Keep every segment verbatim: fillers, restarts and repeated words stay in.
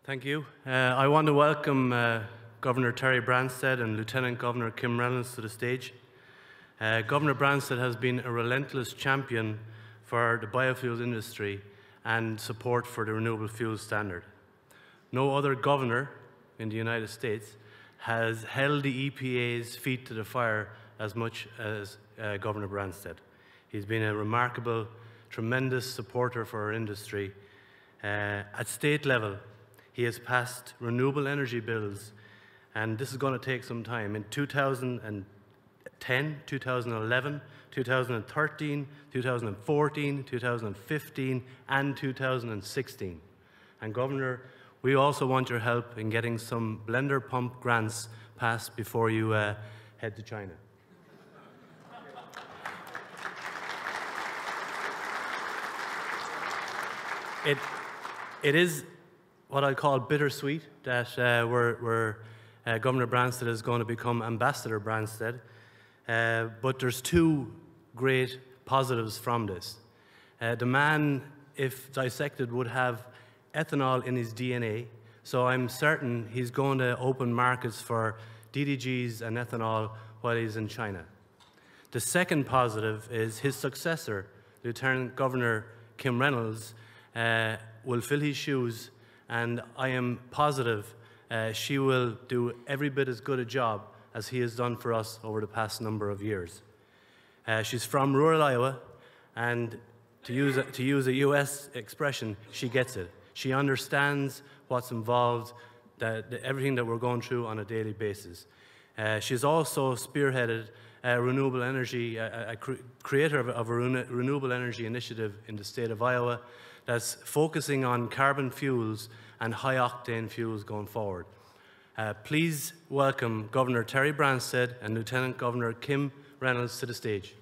Thank you. Uh, I want to welcome uh, Governor Terry Branstad and Lieutenant Governor Kim Reynolds to the stage. Uh, Governor Branstad has been a relentless champion for the biofuels industry and support for the renewable fuels standard. No other governor in the United States has held the E P A's feet to the fire as much as uh, Governor Branstad. He's been a remarkable, tremendous supporter for our industry. Uh, at state level, he has passed renewable energy bills, and this is going to take some time. In two thousand ten, two thousand eleven, two thousand thirteen, two thousand fourteen, two thousand fifteen, and two thousand sixteen. And Governor, we also want your help in getting some blender pump grants passed before you uh, head to China. It, it is what I call bittersweet that uh, we're, we're, uh, Governor Branstad is going to become Ambassador Branstad, uh, but there's two great positives from this. Uh, the man, if dissected, would have ethanol in his D N A, so I'm certain he's going to open markets for D D Gs and ethanol while he's in China. The second positive is his successor, Lieutenant Governor Kim Reynolds, uh, will fill his shoes, and I am positive uh, she will do every bit as good a job as he has done for us over the past number of years. Uh, she's from rural Iowa, and to use, a, to use a U S expression, she gets it. She understands what's involved, the, the, everything that we're going through on a daily basis. Uh, she's also spearheaded a renewable energy, a, a cre creator of, of a renewable energy initiative in the state of Iowa that's focusing on carbon fuels and high-octane fuels going forward. Uh, please welcome Governor Terry Branstad and Lieutenant Governor Kim Reynolds to the stage.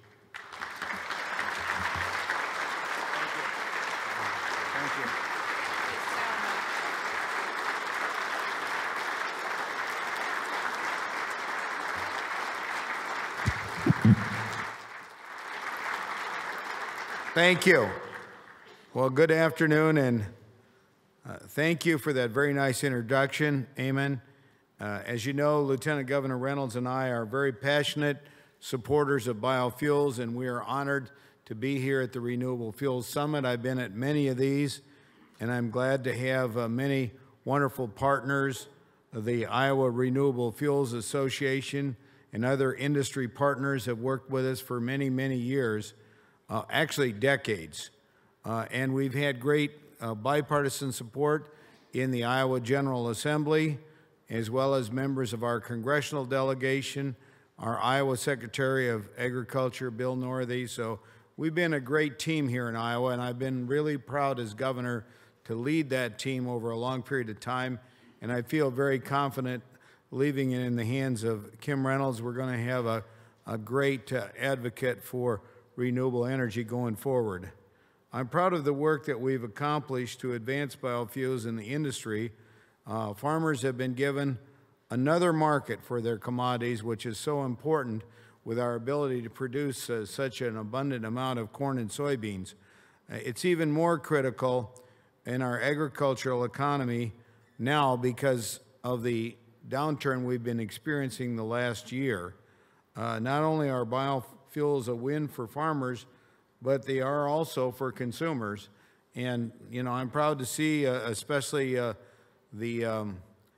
Thank you. Well, good afternoon, and uh, thank you for that very nice introduction, Eamon. Uh, as you know, Lieutenant Governor Reynolds and I are very passionate supporters of biofuels, and we are honored to be here at the Renewable Fuels Summit. I've been at many of these, and I'm glad to have uh, many wonderful partners, the Iowa Renewable Fuels Association and other industry partners have worked with us for many, many years. Uh, actually decades. Uh, and we've had great uh, bipartisan support in the Iowa General Assembly, as well as members of our congressional delegation, our Iowa Secretary of Agriculture, Bill Northey. So we've been a great team here in Iowa, and I've been really proud as governor to lead that team over a long period of time. And I feel very confident leaving it in the hands of Kim Reynolds. We're going to have a, a great uh, advocate for renewable energy going forward. I'm proud of the work that we've accomplished to advance biofuels in the industry. Uh, farmers have been given another market for their commodities, which is so important with our ability to produce uh, such an abundant amount of corn and soybeans. Uh, it's even more critical in our agricultural economy now because of the downturn we've been experiencing the last year. Uh, not only are biofuels fuels a win for farmers, but they are also for consumers. And, you know, I'm proud to see, uh, especially uh, the um,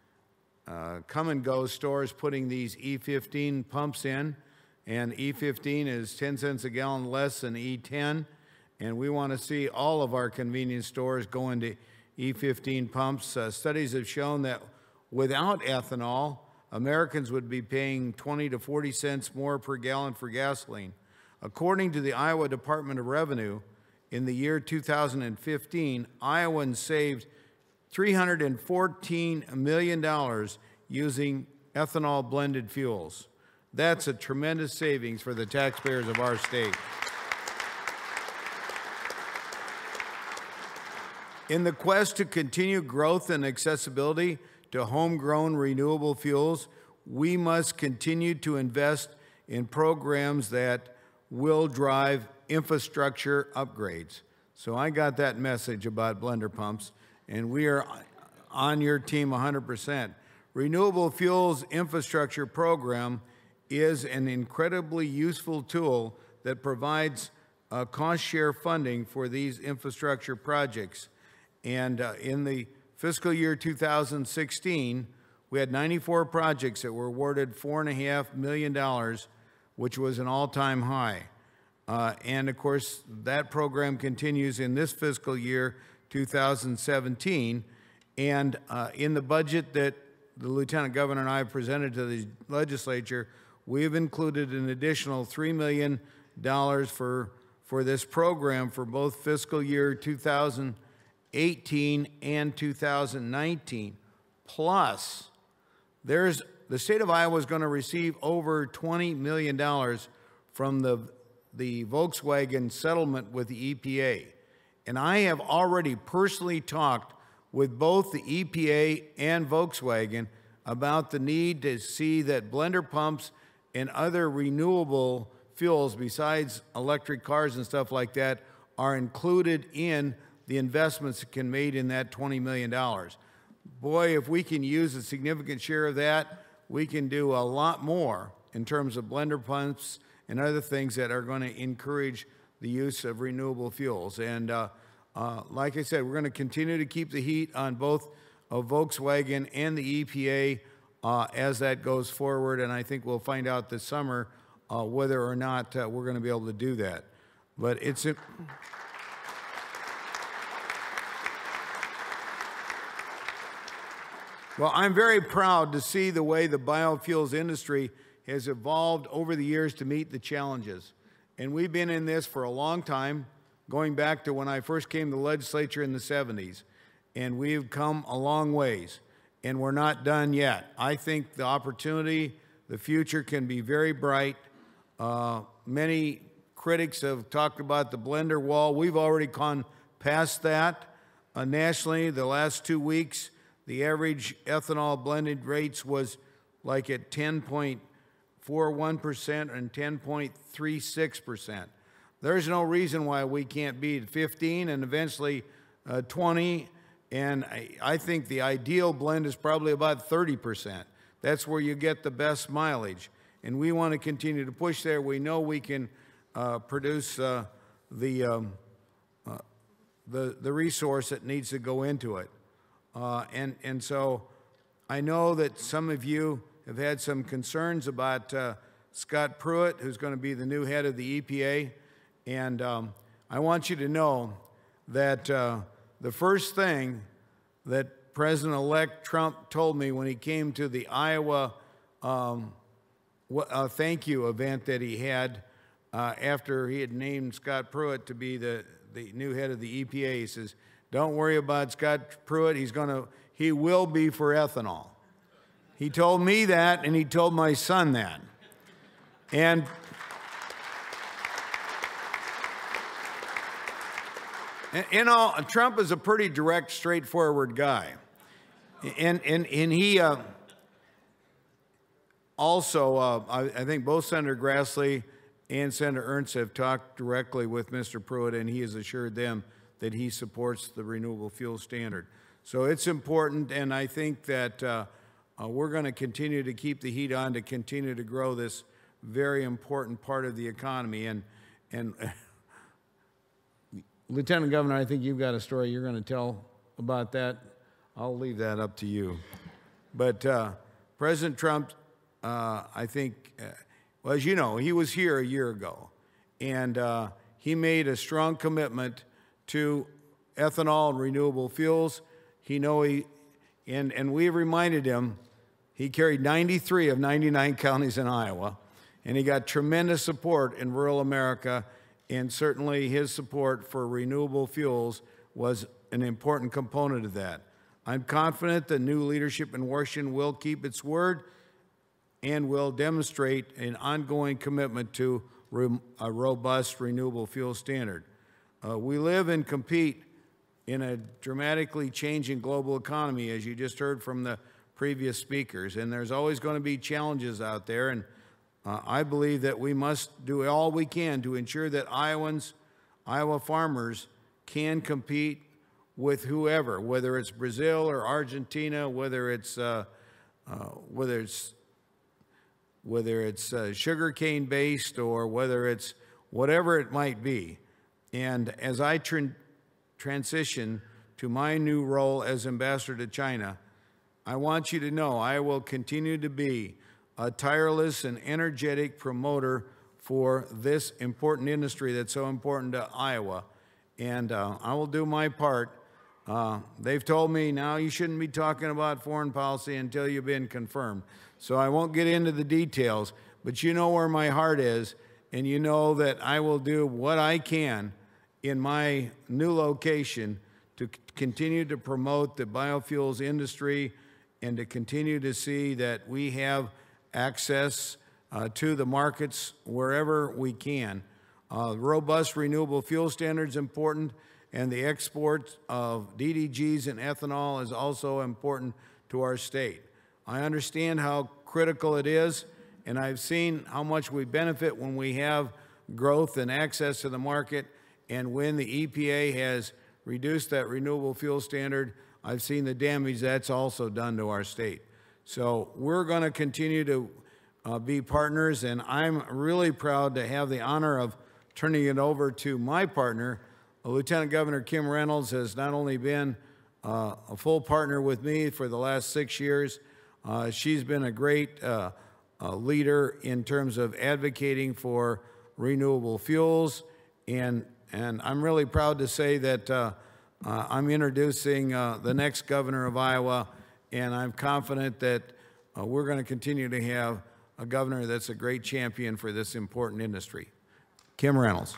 uh, come and go stores putting these E fifteen pumps in. And E fifteen is ten cents a gallon less than E ten. And we want to see all of our convenience stores go into E fifteen pumps. Uh, studies have shown that without ethanol, Americans would be paying twenty to forty cents more per gallon for gasoline. According to the Iowa Department of Revenue, in the year two thousand fifteen, Iowans saved three hundred fourteen million dollars using ethanol blended fuels. That's a tremendous savings for the taxpayers of our state. In the quest to continue growth and accessibility to homegrown renewable fuels, we must continue to invest in programs that will drive infrastructure upgrades. So I got that message about blender pumps, and we are on your team one hundred percent. Renewable Fuels Infrastructure Program is an incredibly useful tool that provides uh, cost-share funding for these infrastructure projects. And uh, in the fiscal year two thousand sixteen, we had ninety-four projects that were awarded four point five million dollars, which was an all-time high. Uh, and of course, that program continues in this fiscal year, two thousand seventeen. And uh, in the budget that the Lieutenant Governor and I have presented to the legislature, we have included an additional three million dollars for, for this program for both fiscal year two thousand eighteen and two thousand nineteen. Plus, there's, the state of Iowa is going to receive over twenty million dollars from the, the Volkswagen settlement with the E P A. And I have already personally talked with both the E P A and Volkswagen about the need to see that blender pumps and other renewable fuels besides electric cars and stuff like that are included in the investments that can be made in that twenty million dollars. Boy, if we can use a significant share of that, we can do a lot more in terms of blender pumps and other things that are going to encourage the use of renewable fuels. And uh, uh, like I said, we're going to continue to keep the heat on both uh, Volkswagen and the E P A uh, as that goes forward. And I think we'll find out this summer uh, whether or not uh, we're going to be able to do that. But it's... A, Well, I'm very proud to see the way the biofuels industry has evolved over the years to meet the challenges. And we've been in this for a long time, going back to when I first came to the legislature in the seventies. And we've come a long ways, and we're not done yet. I think the opportunity, the future can be very bright. Uh, many critics have talked about the blender wall. We've already gone past that. Uh, nationally, the last two weeks, the average ethanol blended rates was like at ten point four one percent and ten point three six percent. There's no reason why we can't be at fifteen and eventually uh, twenty, and I, I think the ideal blend is probably about thirty percent. That's where you get the best mileage, and we want to continue to push there. We know we can uh, produce uh, the, um, uh, the, the resource that needs to go into it. Uh, and, and so I know that some of you have had some concerns about uh, Scott Pruitt, who's going to be the new head of the E P A. And um, I want you to know that uh, the first thing that President-elect Trump told me when he came to the Iowa um, uh, thank you event that he had uh, after he had named Scott Pruitt to be the, the new head of the E P A, he says, "Don't worry about Scott Pruitt. He's going to, he will be for ethanol." He told me that, and he told my son that. And you know, Trump is a pretty direct, straightforward guy. And, and, and he uh, also, uh, I, I think both Senator Grassley and Senator Ernst have talked directly with Mister Pruitt, and he has assured them that he supports the renewable fuel standard. So it's important, and I think that uh, uh, we're going to continue to keep the heat on to continue to grow this very important part of the economy. And, and uh, Lieutenant Governor, I think you've got a story you're going to tell about that. I'll leave that up to you. But uh, President Trump, uh, I think, uh, well, as you know, he was here a year ago, and uh, he made a strong commitment to ethanol and renewable fuels. He know he, and, and we reminded him, he carried ninety-three of ninety-nine counties in Iowa, and he got tremendous support in rural America, and certainly his support for renewable fuels was an important component of that. I'm confident the new leadership in Washington will keep its word and will demonstrate an ongoing commitment to a robust renewable fuel standard. Uh, we live and compete in a dramatically changing global economy, as you just heard from the previous speakers, and there's always going to be challenges out there, and uh, I believe that we must do all we can to ensure that Iowans, Iowa farmers can compete with whoever, whether it's Brazil or Argentina, whether it's uh, uh, whether it's whether it's uh, sugarcane based or whether it's whatever it might be. And as I tra- transition to my new role as ambassador to China, I want you to know I will continue to be a tireless and energetic promoter for this important industry that's so important to Iowa. And uh, I will do my part. Uh, they've told me now you shouldn't be talking about foreign policy until you've been confirmed. So I won't get into the details, but you know where my heart is, and you know that I will do what I can in my new location to c- continue to promote the biofuels industry and to continue to see that we have access uh, to the markets wherever we can. Uh, robust renewable fuel standards important, and the export of D D Gs and ethanol is also important to our state. I understand how critical it is, and I've seen how much we benefit when we have growth and access to the market, and when the E P A has reduced that renewable fuel standard, I've seen the damage that's also done to our state. So we're going to continue to uh, be partners, and I'm really proud to have the honor of turning it over to my partner. Lieutenant Governor Kim Reynolds has not only been uh, a full partner with me for the last six years, uh, she's been a great uh, uh, leader in terms of advocating for renewable fuels, and, and I'm really proud to say that uh, uh, I'm introducing uh, the next governor of Iowa, and I'm confident that uh, we're going to continue to have a governor that's a great champion for this important industry. Kim Reynolds.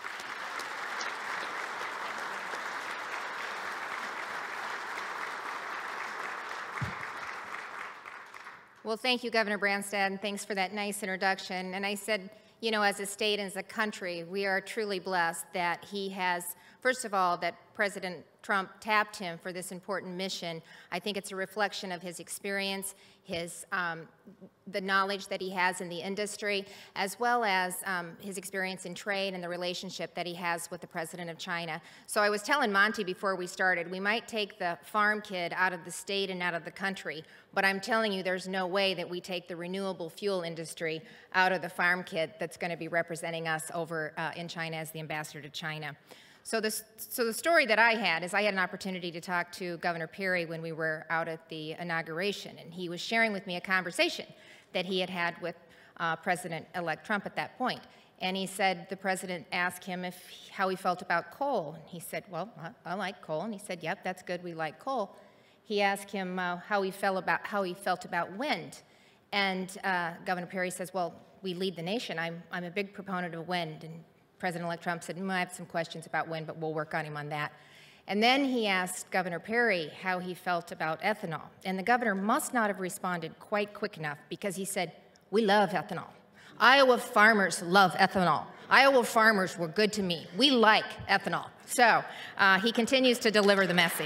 Well, thank you, Governor Branstad, and thanks for that nice introduction. And I said, you know, as a state and as a country, we are truly blessed that he has, first of all, that President Trump tapped him for this important mission. I think it's a reflection of his experience, his um, the knowledge that he has in the industry, as well as um, his experience in trade and the relationship that he has with the President of China. So I was telling Monty before we started, we might take the farm kid out of the state and out of the country, but I'm telling you there's no way that we take the renewable fuel industry out of the farm kid that's going to be representing us over uh, in China as the ambassador to China. So, this, so the story that I had is I had an opportunity to talk to Governor Perry when we were out at the inauguration, and he was sharing with me a conversation that he had had with uh, President-elect Trump at that point. And he said the president asked him if how he felt about coal. And he said, well, I, I like coal. And he said, yep, that's good, we like coal. He asked him uh, how he felt about how he felt about wind. And uh, Governor Perry says, well, we lead the nation. I'm, I'm a big proponent of wind. And President-elect Trump said, mm, I have some questions about wind, but we'll work on him on that. And then he asked Governor Perry how he felt about ethanol. And the governor must not have responded quite quick enough because he said, we love ethanol. Iowa farmers love ethanol. Iowa farmers were good to me. We like ethanol. So uh, he continues to deliver the message.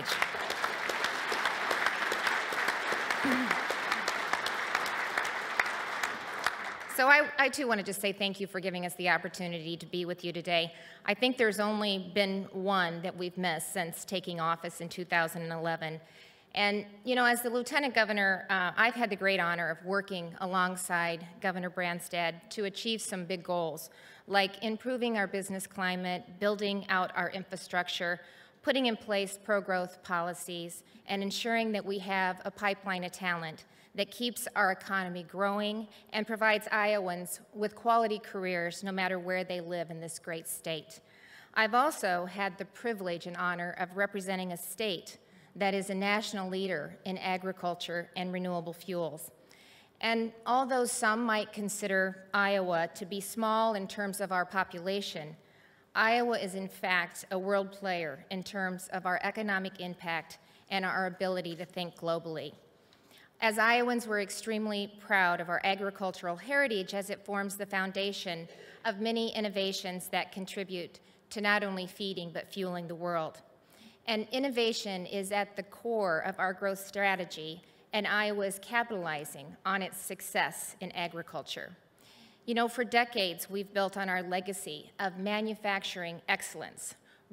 So I, I, too, want to just say thank you for giving us the opportunity to be with you today. I think there's only been one that we've missed since taking office in two thousand eleven. And, you know, as the Lieutenant Governor, uh, I've had the great honor of working alongside Governor Branstad to achieve some big goals, like improving our business climate, building out our infrastructure, putting in place pro-growth policies, and ensuring that we have a pipeline of talent that keeps our economy growing and provides Iowans with quality careers no matter where they live in this great state. I've also had the privilege and honor of representing a state that is a national leader in agriculture and renewable fuels. And although some might consider Iowa to be small in terms of our population, Iowa is in fact a world player in terms of our economic impact and our ability to think globally. As Iowans, we're extremely proud of our agricultural heritage as it forms the foundation of many innovations that contribute to not only feeding but fueling the world. And innovation is at the core of our growth strategy, and Iowa is capitalizing on its success in agriculture. You know, for decades, we've built on our legacy of manufacturing excellence,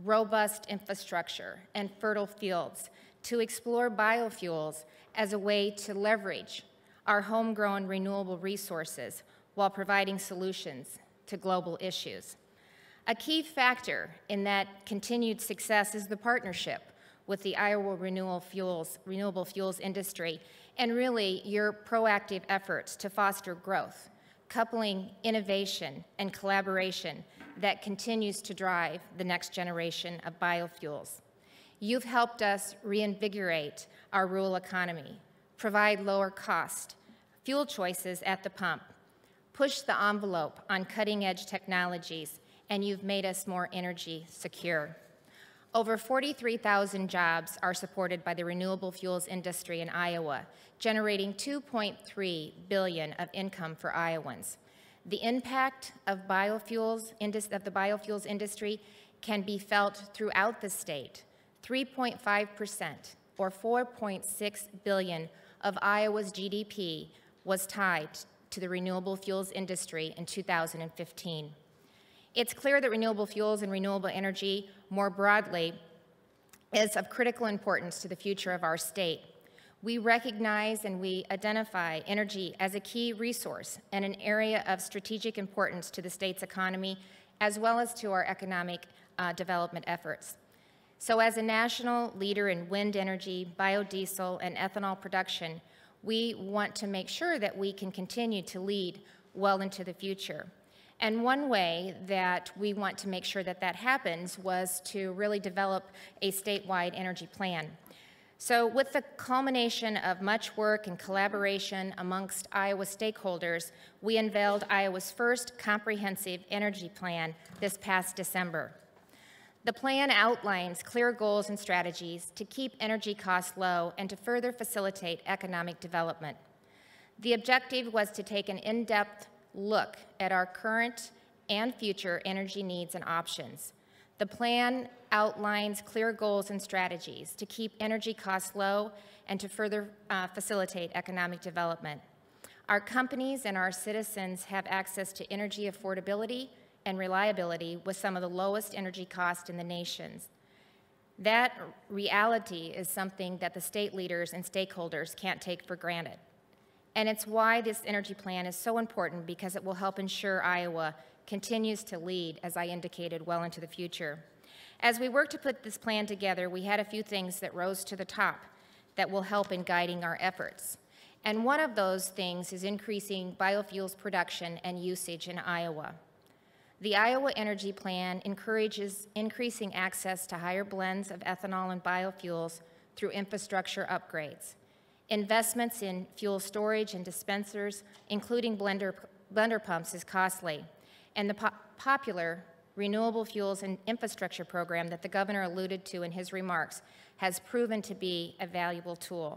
robust infrastructure, and fertile fields to explore biofuels as a way to leverage our homegrown renewable resources while providing solutions to global issues. A key factor in that continued success is the partnership with the Iowa Renewable Fuels, Renewable Fuels industry, and really your proactive efforts to foster growth, coupling innovation and collaboration that continues to drive the next generation of biofuels. You've helped us reinvigorate our rural economy, provide lower cost fuel choices at the pump, push the envelope on cutting-edge technologies, and you've made us more energy secure. Over forty-three thousand jobs are supported by the renewable fuels industry in Iowa, generating two point three billion dollars of income for Iowans. The impact of biofuels, of the biofuels industry can be felt throughout the state. three point five percent, or four point six billion dollars of Iowa's G D P was tied to the renewable fuels industry in two thousand fifteen. It's clear that renewable fuels and renewable energy more broadly is of critical importance to the future of our state. We recognize and we identify energy as a key resource and an area of strategic importance to the state's economy, as well as to our economic uh, development efforts. So as a national leader in wind energy, biodiesel, and ethanol production, we want to make sure that we can continue to lead well into the future. And one way that we want to make sure that that happens was to really develop a statewide energy plan. So with the culmination of much work and collaboration amongst Iowa stakeholders, we unveiled Iowa's first comprehensive energy plan this past December. The plan outlines clear goals and strategies to keep energy costs low and to further facilitate economic development. The objective was to take an in-depth look at our current and future energy needs and options. The plan outlines clear goals and strategies to keep energy costs low and to further uh, facilitate economic development. Our companies and our citizens have access to energy affordability and reliability with some of the lowest energy costs in the nation. That reality is something that the state leaders and stakeholders can't take for granted. And it's why this energy plan is so important, because it will help ensure Iowa continues to lead, as I indicated, well into the future. As we work to put this plan together, we had a few things that rose to the top that will help in guiding our efforts. And one of those things is increasing biofuels production and usage in Iowa. The Iowa Energy Plan encourages increasing access to higher blends of ethanol and biofuels through infrastructure upgrades. Investments in fuel storage and dispensers, including blender, blender pumps, is costly, and the po popular Renewable Fuels and Infrastructure Program that the governor alluded to in his remarks has proven to be a valuable tool.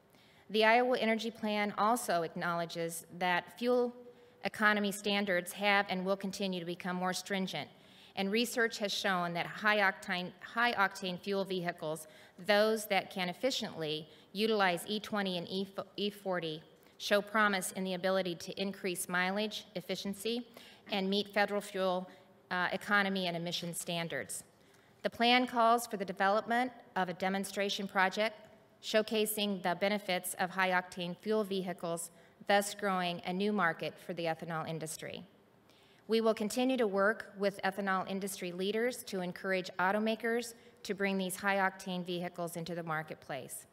The Iowa Energy Plan also acknowledges that fuel economy standards have and will continue to become more stringent, and research has shown that high-octane high octane fuel vehicles, those that can efficiently utilize E twenty and E forty, show promise in the ability to increase mileage, efficiency, and meet federal fuel uh, economy and emission standards. The plan calls for the development of a demonstration project showcasing the benefits of high-octane fuel vehicles, thus growing a new market for the ethanol industry. We will continue to work with ethanol industry leaders to encourage automakers to bring these high-octane vehicles into the marketplace.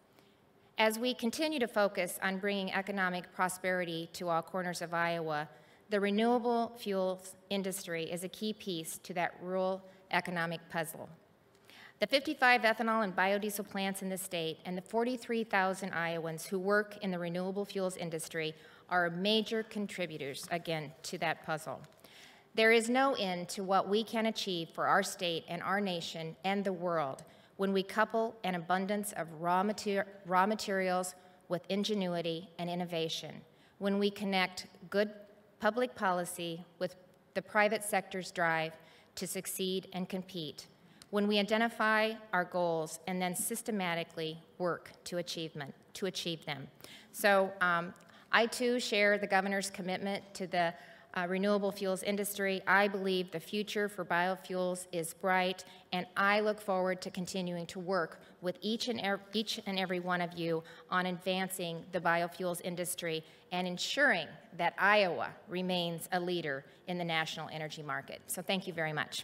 As we continue to focus on bringing economic prosperity to all corners of Iowa, the renewable fuels industry is a key piece to that rural economic puzzle. The fifty-five ethanol and biodiesel plants in the state and the forty-three thousand Iowans who work in the renewable fuels industry are major contributors, again, to that puzzle. There is no end to what we can achieve for our state and our nation and the world when we couple an abundance of raw, mater raw materials with ingenuity and innovation, when we connect good public policy with the private sector's drive to succeed and compete, when we identify our goals and then systematically work to achievement, to achieve them. So um, I too share the governor's commitment to the uh, renewable fuels industry. I believe the future for biofuels is bright, and I look forward to continuing to work with each and, er each and every one of you on advancing the biofuels industry and ensuring that Iowa remains a leader in the national energy market. So thank you very much.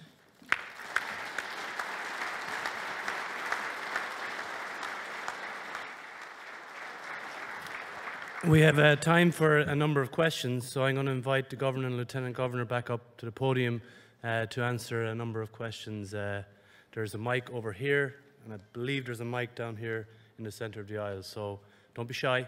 We have uh, time for a number of questions, so I'm going to invite the Governor and Lieutenant Governor back up to the podium uh, to answer a number of questions. Uh, there's a mic over here, and I believe there's a mic down here in the center of the aisle, so don't be shy.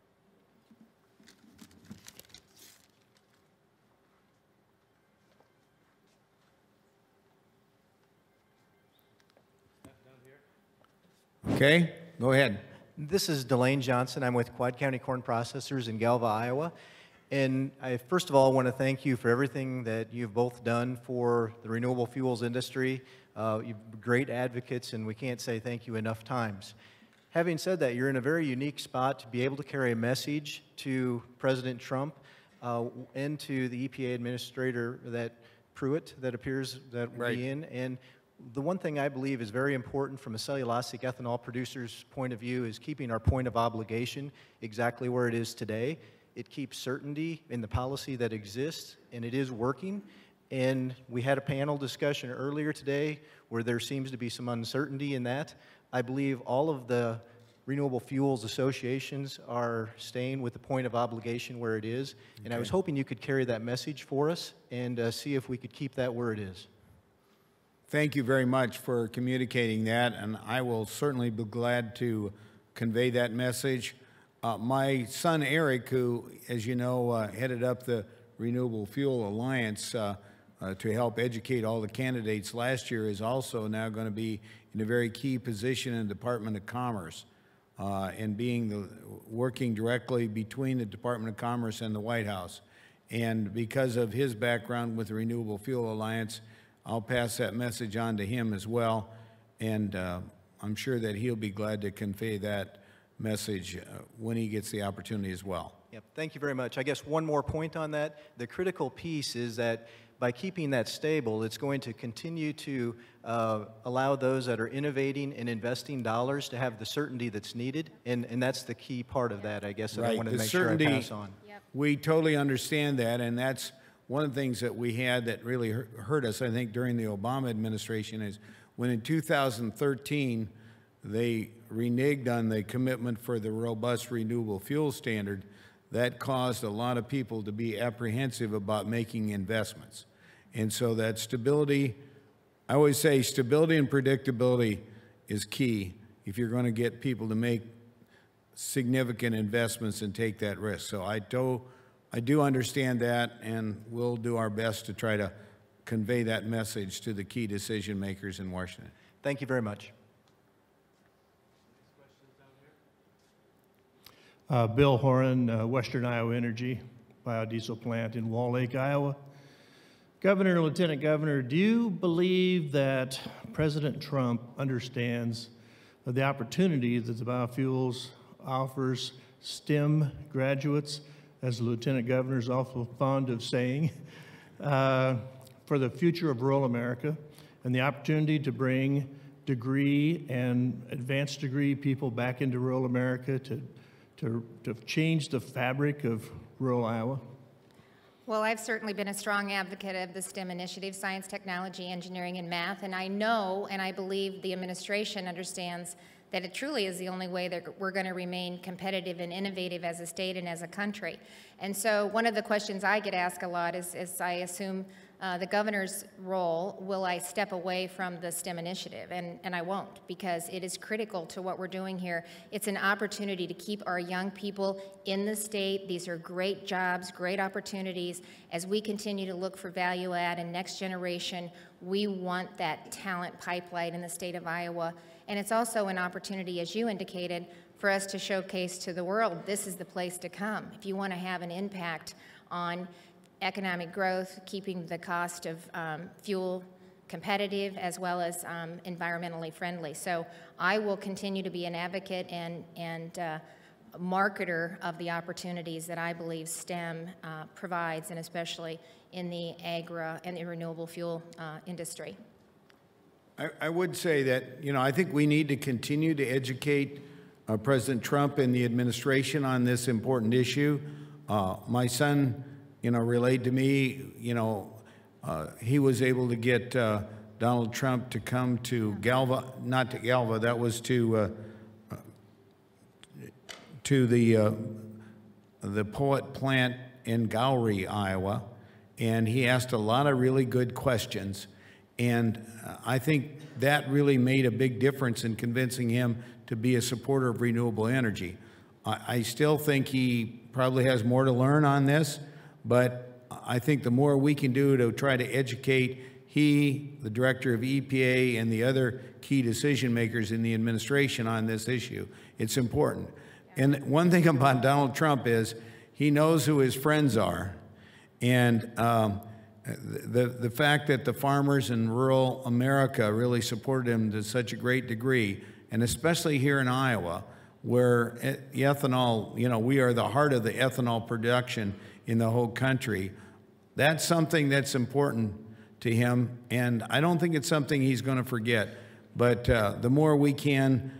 Okay, go ahead. This is Delane Johnson. I'm with Quad County Corn Processors in Galva, Iowa. And I first of all want to thank you for everything that you've both done for the renewable fuels industry. Uh, you're great advocates, and we can't say thank you enough times. Having said that, you're in a very unique spot to be able to carry a message to President Trump uh, and to the E P A Administrator, that Pruitt, that appears that will Right. be in. And the one thing I believe is very important from a cellulosic ethanol producer's point of view is keeping our point of obligation exactly where it is today. It keeps certainty in the policy that exists, and it is working. And we had a panel discussion earlier today where there seems to be some uncertainty in that. I believe all of the renewable fuels associations are staying with the point of obligation where it is. And Okay. I was hoping you could carry that message for us and uh, see if we could keep that where it is. Thank you very much for communicating that, and I will certainly be glad to convey that message. Uh, my son Eric, who, as you know, uh, headed up the Renewable Fuel Alliance uh, uh, to help educate all the candidates last year, is also now going to be in a very key position in the Department of Commerce, uh, and being the, working directly between the Department of Commerce and the White House. And because of his background with the Renewable Fuel Alliance, I'll pass that message on to him as well, and uh, I'm sure that he'll be glad to convey that message uh, when he gets the opportunity as well. Yep, thank you very much. I guess one more point on that. The critical piece is that by keeping that stable, it's going to continue to uh, allow those that are innovating and investing dollars to have the certainty that's needed, and, and that's the key part of that, I guess, that I Right. wanted The to make sure I certainty- pass on. Yep. We totally understand that, and that's one of the things that we had that really hurt hurt us, I think, during the Obama administration, is when in two thousand thirteen they reneged on the commitment for the robust renewable fuel standard. That caused a lot of people to be apprehensive about making investments. And so that stability, I always say stability and predictability is key if you're going to get people to make significant investments and take that risk. So I do, I do understand that, and we'll do our best to try to convey that message to the key decision makers in Washington. Thank you very much. Uh, Bill Horan, uh, Western Iowa Energy, biodiesel plant in Wall Lake, Iowa. Governor and Lieutenant Governor, do you believe that President Trump understands the opportunity that the biofuels offers STEM graduates, as the Lieutenant Governor is awful fond of saying, uh, for the future of rural America, and the opportunity to bring degree and advanced degree people back into rural America to To, to change the fabric of rural Iowa? Well, I've certainly been a strong advocate of the STEM initiative, science, technology, engineering, and math, and I know and I believe the administration understands that it truly is the only way that we're going to remain competitive and innovative as a state and as a country. And so one of the questions I get asked a lot is, is I assume uh, the governor's role, will I step away from the STEM initiative? And, and I won't, because it is critical to what we're doing here. It's an opportunity to keep our young people in the state. These are great jobs, great opportunities. As we continue to look for value add and next generation, we want that talent pipeline in the state of Iowa. And it's also an opportunity, as you indicated, for us to showcase to the world, this is the place to come. If you want to have an impact on economic growth, keeping the cost of um, fuel competitive, as well as um, environmentally friendly. So I will continue to be an advocate and, and uh, marketer of the opportunities that I believe STEM uh, provides, and especially in the agri and the renewable fuel uh, industry. I, I would say that, you know, I think we need to continue to educate uh, President Trump and the administration on this important issue. Uh, my son, you know, relayed to me, you know, uh, he was able to get uh, Donald Trump to come to Galva, not to Galva, that was to uh, uh, to the uh, the Poet plant in Gowrie, Iowa, and he asked a lot of really good questions, and uh, I think that really made a big difference in convincing him to be a supporter of renewable energy. I, I still think he probably has more to learn on this, but I think the more we can do to try to educate he, the director of E P A, and the other key decision makers in the administration on this issue, it's important. And one thing about Donald Trump is he knows who his friends are. And um, the, the fact that the farmers in rural America really supported him to such a great degree, and especially here in Iowa, where ethanol, you know, we are the heart of the ethanol production in the whole country, that's something that's important to him, and I don't think it's something he's going to forget. But uh, the more we can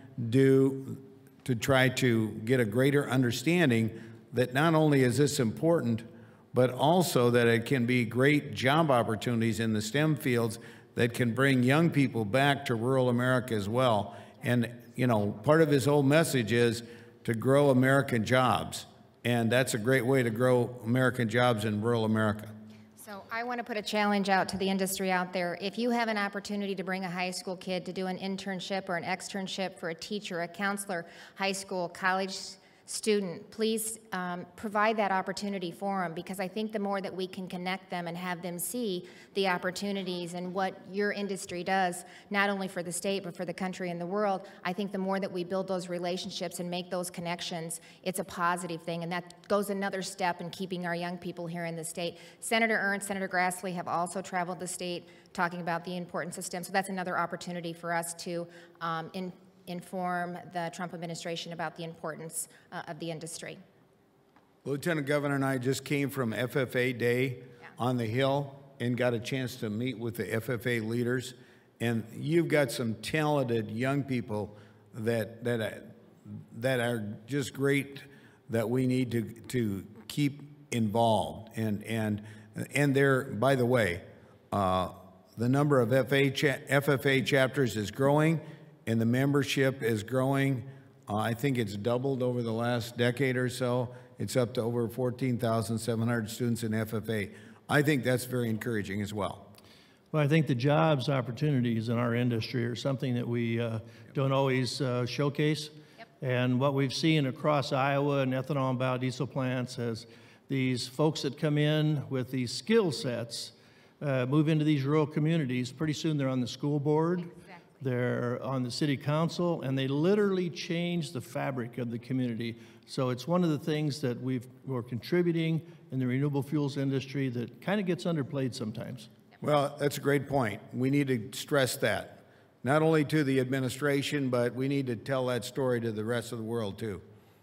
do to try to get a greater understanding that not only is this important, but also that it can be great job opportunities in the STEM fields that can bring young people back to rural America as well. And, you know, part of his whole message is to grow American jobs, and that's a great way to grow American jobs in rural America. So I want to put a challenge out to the industry out there. If you have an opportunity to bring a high school kid to do an internship or an externship for a teacher, a counselor, high school, college student, please um, provide that opportunity for them, because I think the more that we can connect them and have them see the opportunities and what your industry does, not only for the state but for the country and the world, I think the more that we build those relationships and make those connections, it's a positive thing, and that goes another step in keeping our young people here in the state. Senator Ernst, Senator Grassley have also traveled the state talking about the importance of STEM, so that's another opportunity for us to um, in inform the Trump administration about the importance uh, of the industry. Lieutenant Governor and I just came from F F A Day yeah. on the Hill and got a chance to meet with the F F A leaders. And you've got some talented young people that that that are just great that we need to to keep involved. And and and they're, by the way, uh, the number of F F A chapters is growing, and the membership is growing. Uh, I think it's doubled over the last decade or so. It's up to over fourteen thousand seven hundred students in F F A. I think that's very encouraging as well. Well, I think the jobs opportunities in our industry are something that we uh, don't always uh, showcase. Yep. And what we've seen across Iowa and ethanol and biodiesel plants is these folks that come in with these skill sets uh, move into these rural communities. Pretty soon they're on the school board. They're on the city council, and they literally change the fabric of the community. So it's one of the things that we've, we're contributing in the renewable fuels industry that kind of gets underplayed sometimes. Well, that's a great point. We need to stress that, not only to the administration, but we need to tell that story to the rest of the world, too.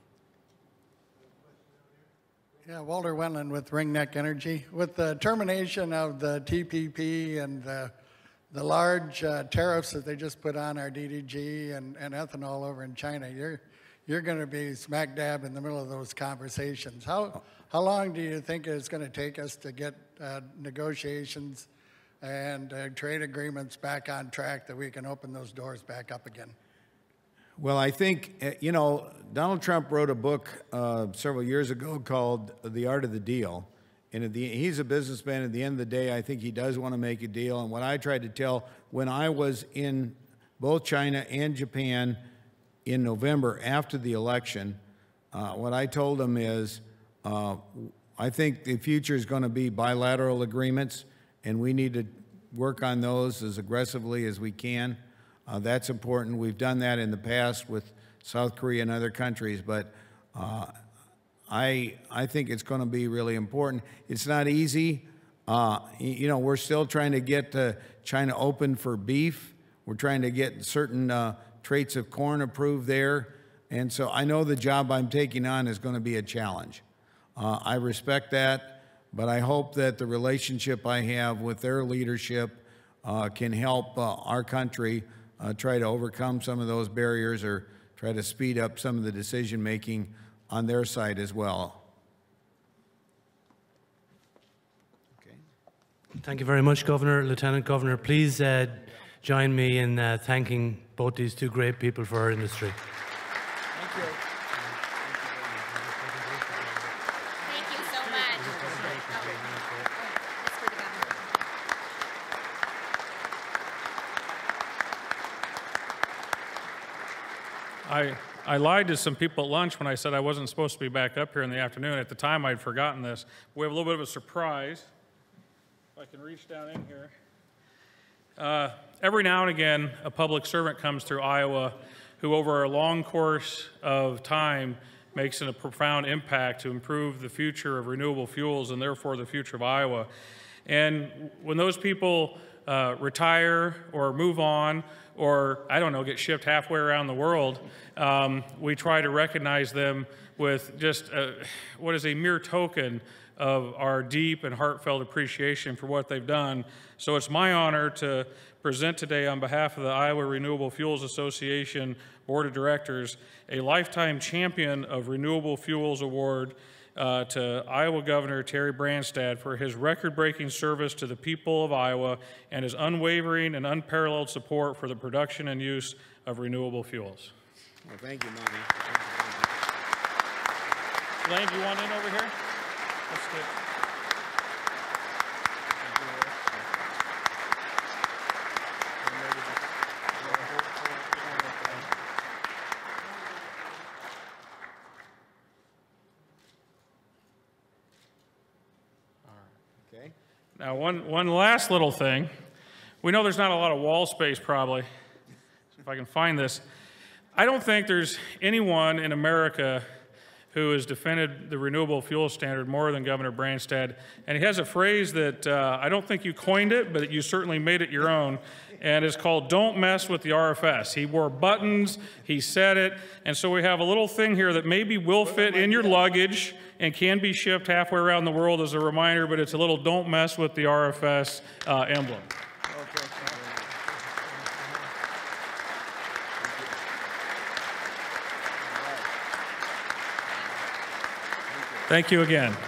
Yeah, Walter Wendland with Ringneck Energy. With the termination of the T P P and the The large uh, tariffs that they just put on our D D G and, and ethanol over in China, you're you're going to be smack dab in the middle of those conversations. How how long do you think it's going to take us to get uh, negotiations and uh, trade agreements back on track that we can open those doors back up again? Well, I think, you know, Donald Trump wrote a book uh, several years ago called The Art of the Deal. And at the, he's a businessman. At the end of the day, I think he does want to make a deal. And what I tried to tell when I was in both China and Japan in November after the election, uh, what I told him is, uh, I think the future is going to be bilateral agreements, and we need to work on those as aggressively as we can. Uh, that's important. We've done that in the past with South Korea and other countries, but uh, I, I think it's going to be really important. It's not easy. Uh, you know, we're still trying to get uh, China open for beef. We're trying to get certain uh, traits of corn approved there. And so I know the job I'm taking on is going to be a challenge. Uh, I respect that, but I hope that the relationship I have with their leadership uh, can help uh, our country uh, try to overcome some of those barriers or try to speed up some of the decision making on their side as well. Okay. Thank you very much, Governor. Lieutenant Governor, please uh, join me in uh, thanking both these two great people for our industry. Thank you. Thank you so much. Oh, that's for the governor. I, I lied to some people at lunch when I said I wasn't supposed to be back up here in the afternoon. At the time, I'd forgotten this. We have a little bit of a surprise. If I can reach down in here. Uh, every now and again, a public servant comes through Iowa who, over a long course of time, makes a profound impact to improve the future of renewable fuels and therefore the future of Iowa. And when those people uh, retire or move on, or, I don't know, get shipped halfway around the world, um, we try to recognize them with just a, what is a mere token of our deep and heartfelt appreciation for what they've done. So it's my honor to present today on behalf of the Iowa Renewable Fuels Association Board of Directors a Lifetime Champion of Renewable Fuels Award Uh, to Iowa Governor Terry Branstad for his record-breaking service to the people of Iowa and his unwavering and unparalleled support for the production and use of renewable fuels. Well, thank you, Monty. Elaine, do you want in over here? Let's do it. Okay. Now, one, one last little thing. We know there's not a lot of wall space, probably. If I can find this. I don't think there's anyone in America who has defended the renewable fuel standard more than Governor Branstad. And he has a phrase that uh, I don't think you coined it, but you certainly made it your own. And it's called, don't mess with the I R F S. He wore buttons, he said it. And so we have a little thing here that maybe will fit in your luggage and can be shipped halfway around the world as a reminder, but it's a little don't mess with the I R F S uh, emblem. Thank you again.